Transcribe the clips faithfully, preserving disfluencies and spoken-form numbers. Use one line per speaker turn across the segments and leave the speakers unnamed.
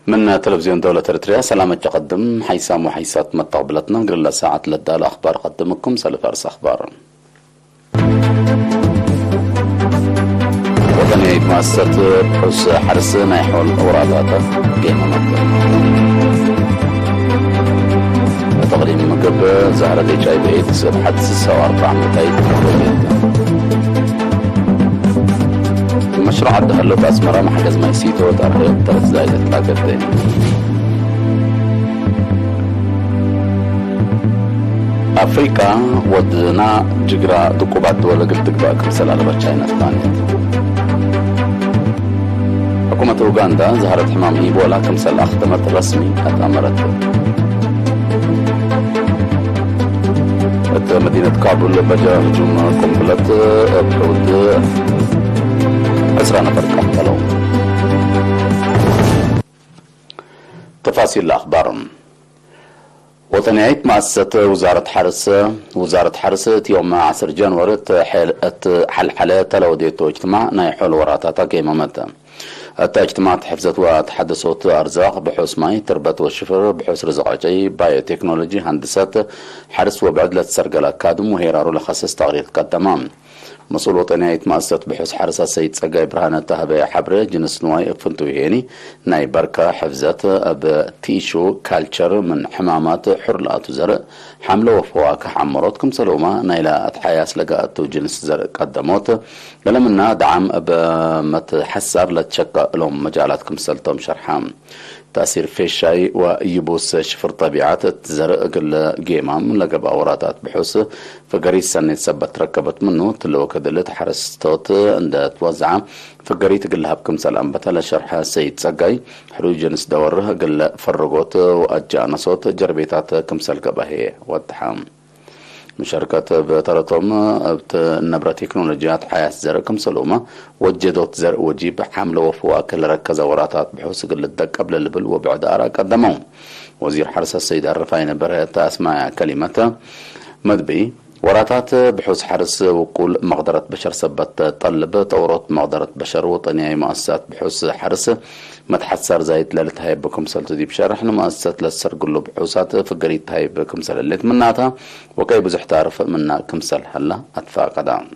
من تلفزيون دولة إريتريا سلامة تقدم حيسام وحيسات متقبلتنا نقول ساعة للدال أخبار قدمكم سلفارس أخبار وطنية مؤسسة بحوث حرس نايحول أوراداتا قيمة مكتب تقريم مقب زهرة اتش اي في ايدز بحدث الساعة أربعة متايد مشروع الدهلوت أسمرة محجز مايسيتو ترهيب ترز زايدة تلاقتين أفريقيا ودنا جغرا دقوبات دولة قلت بقى كمسل على بچاينة ثانية حكومة أوغندا ظهرت حمام إيبولا كمسل أخدمت الرسمي أتأمرت مدينة كابول بجا هجوم قنبلة بحدود عشرة نفر قتلوا. تفاصيل الأخبار. وطنية مؤسسة وزارة حرس وزارة حرس يوم عشرة جانوري حل حالة تلوديتو اجتماع نايحول وراتاتا كيمامتا. اجتماعات حفظت وتحدثت أرزاق بحوث ماي تربة والشفر بحوث رزقاجي بايو تكنولوجي هندسة حرس وبعدلة سرقل أكادم وهيرارو لخصص تغريد قدمان مسؤول وطنية مؤسسة بحوث حرس السيد سقاي برهانة تهبي حبر جنس نواي اكفنتو هيني ناي بركة حفظت بتيشو كالتشر من حمامات حرلات زرق حملة وفواكه حمراتكم سلوما نايلا اتحياس لقاءتو جنس زرق قدموت لمنا دعم بمتحسر لتشكى لهم مجالاتكم سلطم شرحام تأثير فيشاي ويبوس شفر طبيعات زرق الجيمام لقب أوراتات بحوث فقريت سنة سبت ركبت منه تلو كدلت حرستوت عند توزع فقريت قلها بكم سلام بتلا شرح سيد سقاي حروج جنس دورها قل فرقوت وأجانا صوت جربيتات كمسل قبهي والتحام مشاركة بترتم نبرة تكنولوجيات حياة زرقم سلومة وجدت زرق وجيب حملة وفواكه لركز وراتات بحوث قل الدق قبل اللبل وبعد آراء قدموا وزير حرس السيد الرفاين برهت أسماء كلمة مدبي وراتات بحوث حرس وقول مقدرة بشر سبت طلب طورات مقدرة بشر وطنية مؤسسات بحوث حرس متحسر زايد لالت هاي بكم سلت دي بشر احنا مؤسسات للسر قلو بحوثات فقريت هاي بكم سل الليت مناتها وكي بزح تعرف منا كمسل هلا اتفاق قدام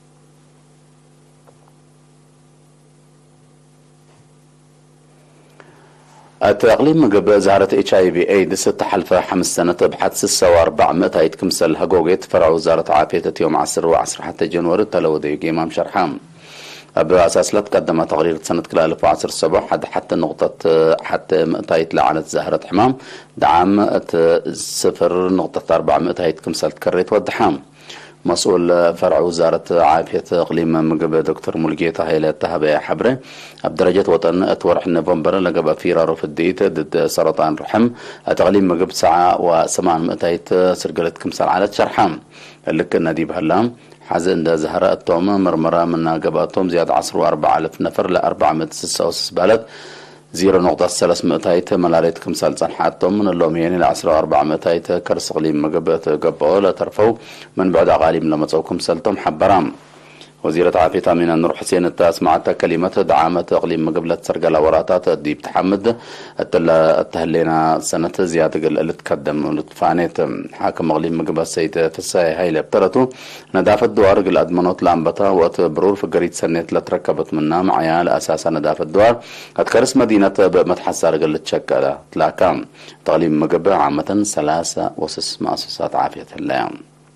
التقليم قبل زهرة اتش اي في ايدز تحلفة خمس سنة بحدث السوا أربعمائة هايت كمسل هقوقيت فرع وزارة عافية يوم عصر وعصر حتى جنوري تلودي قيمام شرحام بأساس لا تقدم تقرير سنة كلا ألف وعشرة الصبح حتى حتى نقطة حتى مئتايت لعنة زهرة حمام دعم صفر نقطة أربعمائة هايت كمسل تكريت والدحام مسؤول فرع وزارة عافية إقليم مقبل دكتور ملقيتا هيلا التهبة حبرة بدرجة وطن أتورح نوفمبر لقب فيرارو في الديت ضد سرطان رحم تقليم مقبل ساعة وثمان مئتايت سرقلت كمسل على شرحام اللي كنا دي بهلام حزن دا زهراء التوم مرمرة من قباتهم زياد عصر وأربعة ألف نفر لأربعمائة ستة وستين بلد زيرو نقطة ثلاث مئتايت ملاريت كمسال صنحاتهم من اللوميين لعصر وأربعة مئتايت كرس قليم مقبات قبعو لترفو من بعد أغاليم لما تصو كمسالتهم حبرام وزيرة عافية من النور حسين التاس معتا كلمة دعامة اقليم مقبلة سرقل وراتات ديب تحمد التهلينا سنة زيادة اللي تقدم لطفانيت حاكم اقليم مقبلة سيد فساي هاي لابترتو ندافة دوار قل ادمنوت لامبتا وقت برور فقريت سنة لتركبت منا معيال اساسا ندافة دوار اتكرس مدينة بمتحسر قل تشكل تلاكام تقليم مقبلة عامة ثلاثة وسس مؤسسات عافية الليام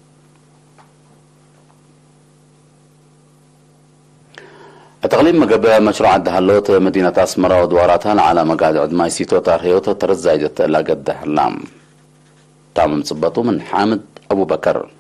التقليم مقبل مشروع الدهلوت مدينة أسمرة ودواراتها على مقاعد عدماي سيتو تارهيوت ترز زايدة لاقد دهلام تام مصبطو من حامد أبو بكر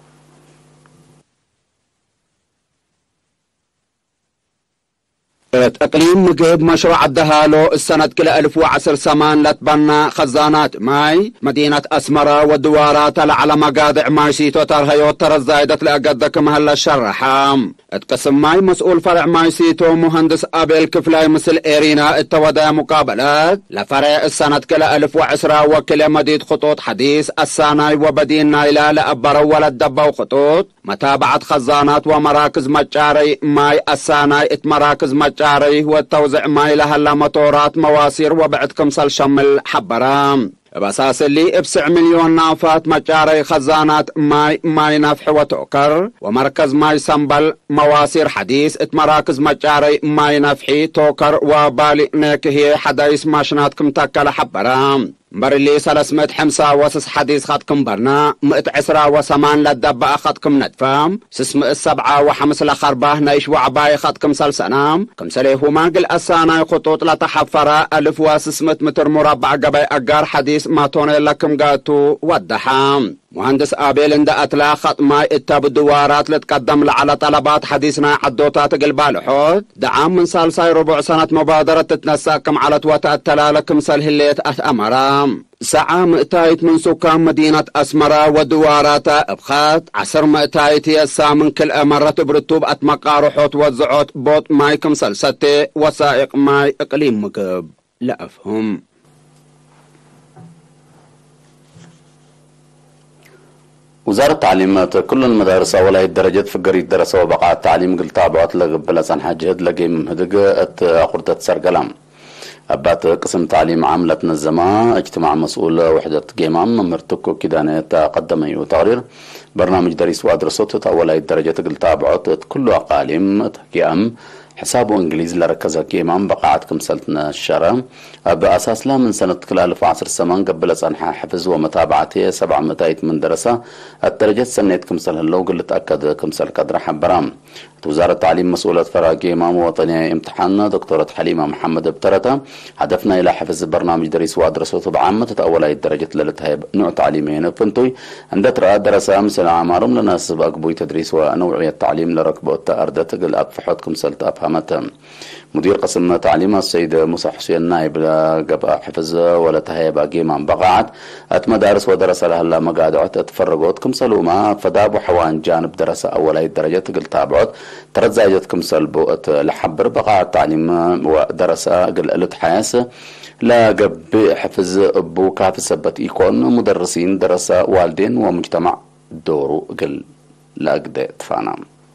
تقليم مقب مشروع الدهالو السنة كلا ألف وعشر سمان لتبنى خزانات ماي مدينة أسمرة والدوارات على مقاطع ماي سيتو ترهيو ترى زايدة لأقدك مهلا الشرحام اتقسم ماي مسؤول فرع ماي سيتو مهندس أبيل كفلاي مثل إيرينا التودا مقابلات لفرع السنة كلا ألف وعشرة وكلا مديد خطوط حديث الساناي وبدين نايلا لأبرو ولا الدبو خطوط متابعة خزانات ومراكز مجاري ماي الساناي ات مراكز مجاري مجاري والتوزيع ماي لها مطورات مواسير وبعد كمسل شمل حبرام بساس اللي بسع مليون نافات مجاري خزانات ماي ماي نافح وتوكر ومركز ماي سنبل مواسير حديث اتمراكز مجاري ماي نافحي توكر وبالي نيك هي حدايس ماشنات كم تاكل حبرام برلي سلسمت حمسة وسس حديث خطكم برنا مئت عسرة وثمان للدباء خطكم ندفام سسم السبعة وحمس لخرباه نيش وعباي خطكم سلسنام كم سليه مانقل أسانا خطوط لتحفرة ألف وسسمت متر مربع قبي أقار حديث ما توني لكم قاتو ودحام مهندس آبيل اند أتلا خط ماي اتاب الدوارات لتقدم على طلبات حديثنا عدوتات قلبال حوت دعام من سالساي ربع سنة مبادرة تتنساكم على تواتأتلا لكم سلهليت أثأمرام ساعة مئتايت من سكان مدينة أسمرة ودوارات أبخات عصر مئتايت يسا من كل مرة برتوب أتمقار حوت وزعوت بوت ماي كم سلستي وسائق ماي إقليم مكب لا أفهم
وزارة التعليم كل المدارس ولاية درجة فقر الدراسة وبقى التعليم قل تابعات لقبل سن حاجهد لقيم هدق أخرطة سرقلام أبات قسم تعليم عاملة نزمة اجتماع مسؤول وحدة قيمام ممرتكو كدانة قدمي وتقرير برنامج دريس وأدرسوت ولاية درجة قل تابعات كل أقاليم تحكيام حسابه انجليزي لركزها كيمان بقعت كمسلتنا الشرع بأساس لا من سنة كل ألف وعشر سمان قبل أنحى حفظ ومتابعته سبع متايت من درسة الدرجة سنة كمسل هلو قلت أكد كمسل قدر حبرام وزارة التعليم مسؤولة فراقي إمام وطنية امتحان دكتورة حليمة محمد بترتا هدفنا إلى حفظ برنامج دريس وأدرسوت بعامة تتأولى الدرجة للتهيب نوع تعليمين فنتوي عند ترى درسة مثل عمارم لناسب أقبوي تدريس ونوعية التعليم لركبة التأردة قل أبفحوت كمسل تأفهمتها مدير قسم تعليم السيد موسى حسين نائب قبا حفظ ولا تهيب قيمة بقعت أتمدارس ودرس لها لا مقادعت تفرقوت كمسلوا ما فدابوا حوان جانب دراسة أولي الدرجة قل تابعت ترد زايدت كمسل بوقت لحبر بقعت تعليم ودراسة قل قلت حياس لا قب حفظ بو كافي سبت يكون مدرسين دراسة والدين ومجتمع دورو قل لا قد تفانا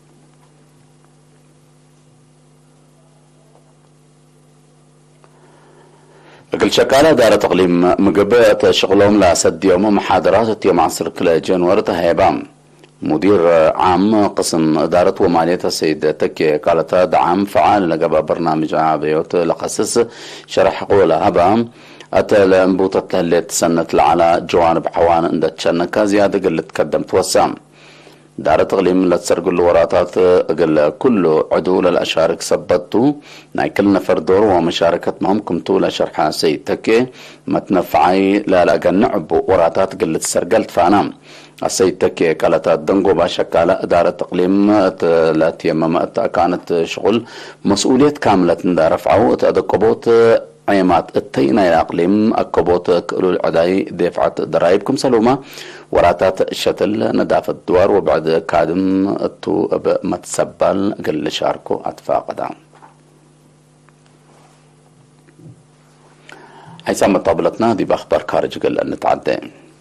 قل شكالة دارة تقليم مقبئة شغلهم لأسد يوم محاضرات يوم عصر كلا جنوار تهيبام مدير عام قسم إدارة ومالية السيد تكي قالت دعم فعال لقبا برنامج عابيوت لقسس شرح قولها هبام أتى لأنبوطة اللي تسنت على جوانب حوان عند تشنكا زيادة قل تقدم توسام دار تقليم لا تسرق الوراتات قل كل عدو للأشارك سبتو نايكل نفر دور ومشاركة مهمكم طول شرحها سيد تكي متنفعي لا لقى نعب وراتات قل تسرقلت فانام السيد تكي قالت الدنقو باشكالة إدارة تقليم لا تيمم كانت شغل مسؤولية كاملة دار رفعو تأدقبوت عيمات التينا الأقليم أكبوت كلو العداي دفعت ضرائبكم سلومة وراتات الشتل ندافة الدوار وبعد كادم التو متسبل قل شاركو أتفاق دام حيثما طابلتنا دي بأخبار خارج قل أن نتعدى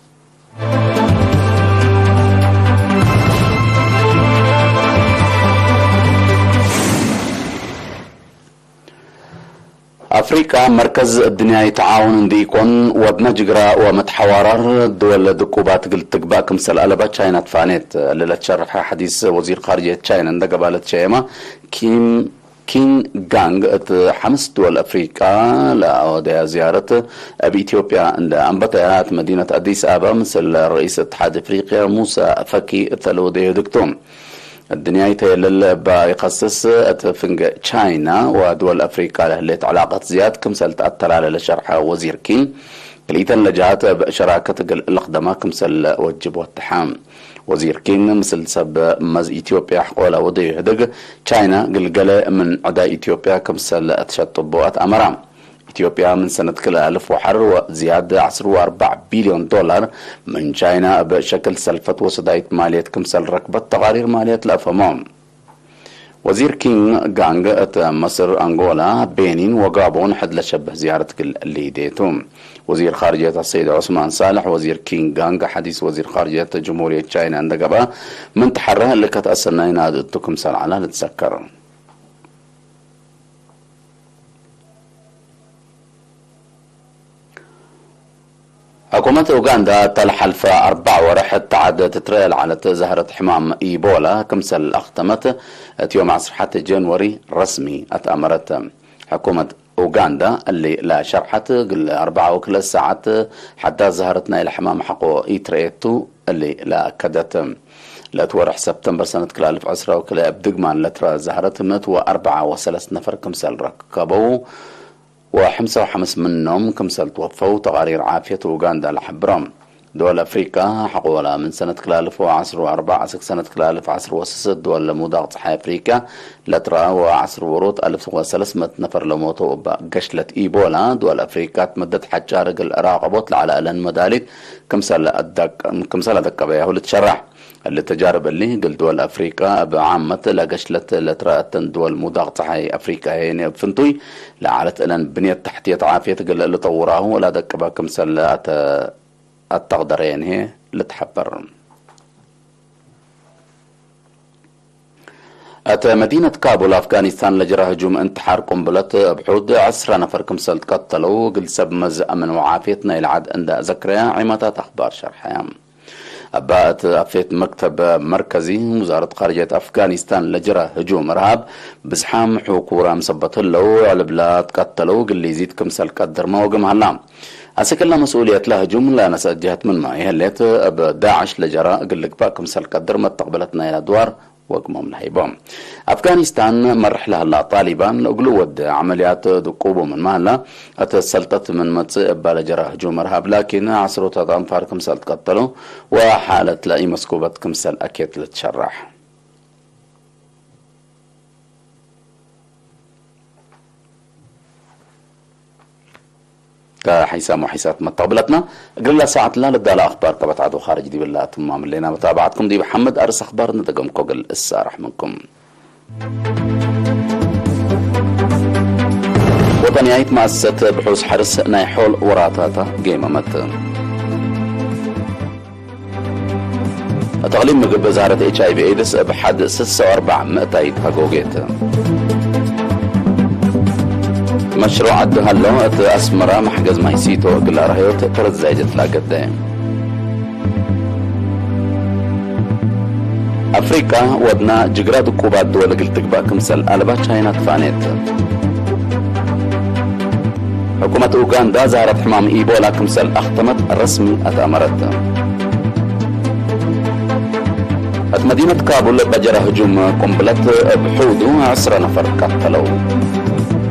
أفريقيا مركز الدنيا يتعاون دي يكون وبنا جقراء ومتحوارر دول دقوبات قلت تقبا كمسل ألبا تشاينا تفانيت اللي تشرح حديث وزير خارجية تشاينا عند قبالة شيما كيم كين جانج حمس دول أفريقيا لأودي زيارة بإثيوبيا عند أنبطيات مدينة أديس أبا مثل رئيس اتحاد أفريقيا موسى فكي ثلودي دكتوم الدنيا يتيلل بيقصص اتفنج تشاينا ودول افريقيا اللي علاقة زياد كمسل تأثر على الشرح وزير كين كليتا لجهات بشراكة الأقدماء كمسل وجب والتحام وزير كين مثل سب مز إثيوبيا حقولا وضي هدق تشاينا قلقلة من عدا إثيوبيا كمسل اتشطبوات أمرام إثيوبيا من سنة كل ألف وحر وزيادة عشر وأربع بليون دولار من تشاينا بشكل سلفة وصدايت مالية كمسل ركبة تقارير مالية الأفهمام وزير كين جانج ات مصر أنغولا بينين وغابون حد لشبه زيارة كل اللي ديتهم وزير خارجية السيد عثمان صالح وزير كين جانج حديث وزير خارجية جمهورية تشاينا عند قبا من تحرها اللي كتأثرنا ينادتو كمسل على نتذكر حكومة أوغندا تلحلف أربع ورح تعد تتريل على زهرة حمام إيبولا كمسل أختمت يوم عصر حتى جانوري رسمي أتأمرت حكومة أوغندا اللي لا شرحت قل أربعة وكل ساعات حتى زهرتنا إلى حمام حقو إيتريتو اللي لا كدت لا تورح سبتمبر سنة كلا ألف عسرة وكلا بدقمان لترى زهرت مت وأربعة وثلاث نفر كمسل ركبوا وحمسة وحمس منهم كمسل توفوا. تقارير عافية أوغندا لحبرم دول أفريقيا حقولا من سنة كلا ألف وعشر وأربعة سنة كلا ألف عشر وست دول مضاغط صحي أفريقيا لترى وعصر ورود ألف وثلاثمائة نفر لموتوا بقشلة إيبولا. دول أفريقيا تمدد حجار العراق بطل على ألان مدالك كمسل أدك كمسل أدك بيهو لتشرح التجارب اللي قل دول أفريقيا بعامة لقشلة لترأت دول مضاغط صحي أفريقيا هيني بفنتوي لعالت ألان بنية تحتية عافية قل اللي طوراه ولا دك با كمسل أت التقدرين هي لتحبر. أت مدينة كابول أفغانستان لجرى هجوم انتحار قنبلة بحود عشرة نفر كمسل تقتلوا قل سب مز أمن وعافيتنا العاد عند ذكريا عمتات أخبار شرحيام. أبات أفيت مكتب مركزي وزارة خارجية أفغانستان لجرى هجوم إرهاب بزحام حكورة مسبط له على بلاد قتلوا قل يزيد كمسل قدر ما وقم هلام أسكلا مسؤولية لها جملة نسأت جهة من ما يهليت بداعش لجرى قل لك باكم سل قدر ما تقبلتنا إلى دوار وقمهم الهيبام. أفغانستان مرح لها الله طالبان لقلود عمليات دقوبه من مهلا أتسلطت من متصئب بالجرى هجوم إرهاب لكن عصروا تضام فاركم سل تقتلوا وحالة لأي مسكوبة كمسل أكيد لتشرح. كحيسام وحيسات متقبلتنا قلنا ساعة لا لدى الأخبار كبت عدو خارج دي بالله تمام لنا متابعتكم دي محمد أرس أخبار ندقم كوغل السارح منكم وطنياية مؤسسة بحوث حرس نايحول وراتاتا قيمة مت تغليم مقب وزارة اتش اي في ايدس بحد ستة وأربعمائة تايد هاقوغيت مشروع الدهلو أسمرة محجز مايسيتو قل رهيوت ترد زايجت لا قدام. أفريقيا ودنا جقرات كوبات دول قلت تقبأ كمسل ألبا تشاينا تفانيت. حكومة أوغندا زارت حمام إيبولا كمسل أختمت الرسمي أتأمرت. مدينة كابول بجرى هجوم قنبلة بحودو عشرة نفر قتلوا.